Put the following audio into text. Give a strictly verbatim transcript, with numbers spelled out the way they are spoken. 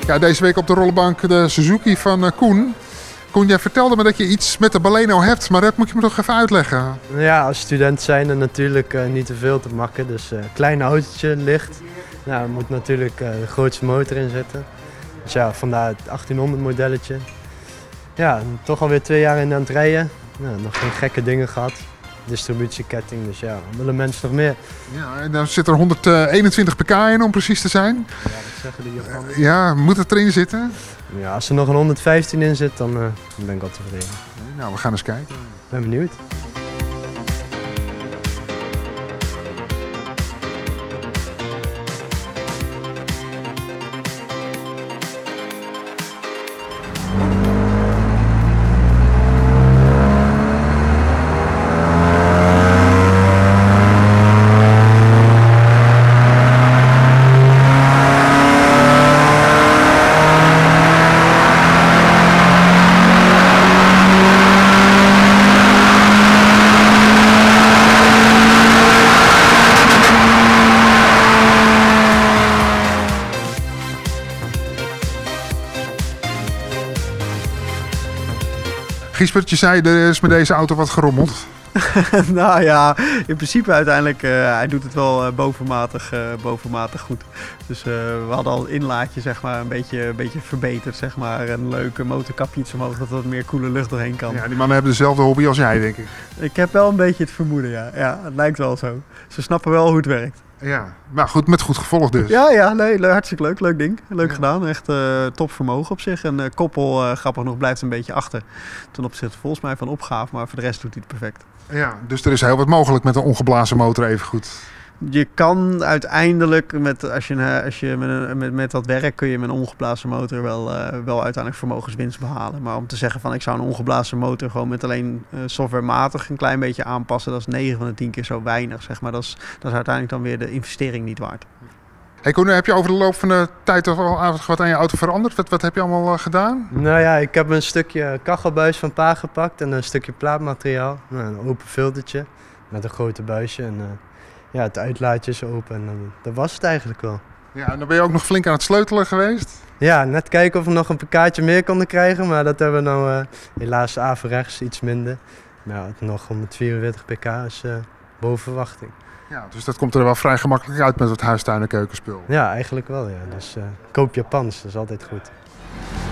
Ja, deze week op de rollenbank de Suzuki van uh, Koen. Koen, jij vertelde me dat je iets met de Baleno hebt, maar dat moet je me toch even uitleggen. Ja, als student zijn er natuurlijk uh, niet te veel te makken. Dus een uh, klein autootje, licht. Nou, er moet natuurlijk uh, de grootste motor in zitten. Dus ja, vandaar het achttienhonderd modelletje. Ja, toch alweer twee jaar in aan het rijden. Nou, nog geen gekke dingen gehad. Distributieketting, dus ja, wat willen mensen nog meer? Ja, en dan zit er honderdeenentwintig pk in om precies te zijn. Ja, dat zeggen de Japanners. Uh, ja, moet het erin zitten? Ja, als er nog een honderdvijftien in zit, dan, uh, dan ben ik al tevreden. Nou, we gaan eens kijken. Ik ben benieuwd. Giesbert, je zei er is met deze auto wat gerommeld. Nou ja, in principe uiteindelijk, uh, hij doet het wel uh, bovenmatig, uh, bovenmatig goed. Dus uh, we hadden al het inlaatje zeg maar, een beetje, een beetje verbeterd. Zeg maar. Een leuke motorkapje iets omhoog, dat er wat meer koele lucht doorheen kan. Ja, die mannen hebben dezelfde hobby als jij, denk ik. Ik heb wel een beetje het vermoeden, ja. Ja, het lijkt wel zo. Ze snappen wel hoe het werkt. Ja, maar goed, met goed gevolg dus. Ja, ja, nee, hartstikke leuk. Leuk ding. Leuk ja. gedaan. Echt uh, top vermogen op zich. En uh, koppel, uh, grappig nog, blijft een beetje achter. Ten opzichte volgens mij van opgave, maar voor de rest doet hij het perfect. Ja, dus er is heel wat mogelijk met een ongeblazen motor even goed. Je kan uiteindelijk, met, als je, als je met, een, met, met dat werk, kun je met een ongeblazen motor wel, uh, wel uiteindelijk vermogenswinst behalen. Maar om te zeggen van ik zou een ongeblazen motor gewoon met alleen uh, softwarematig een klein beetje aanpassen, dat is negen van de tien keer zo weinig. Zeg maar. dat, is, dat is uiteindelijk dan weer de investering niet waard. Hey Koen, heb je over de loop van de tijd al wat aan je auto veranderd? Wat, wat heb je allemaal uh, gedaan? Nou ja, ik heb een stukje kachelbuis van pa gepakt en een stukje plaatmateriaal. Nou, een open filtertje met een grote buisje en uh, ja, het uitlaatje is open en uh, dat was het eigenlijk wel. Ja, en dan ben je ook nog flink aan het sleutelen geweest? Ja, net kijken of we nog een pk'tje meer konden krijgen, maar dat hebben we nou uh, helaas averechts iets minder. Maar ja, nog honderdvierenveertig pk is uh, boven verwachting. Ja, dus dat komt er wel vrij gemakkelijk uit met het huistuin- en keukenspul. Ja, eigenlijk wel ja. Dus uh, koop Japans, dat is altijd goed.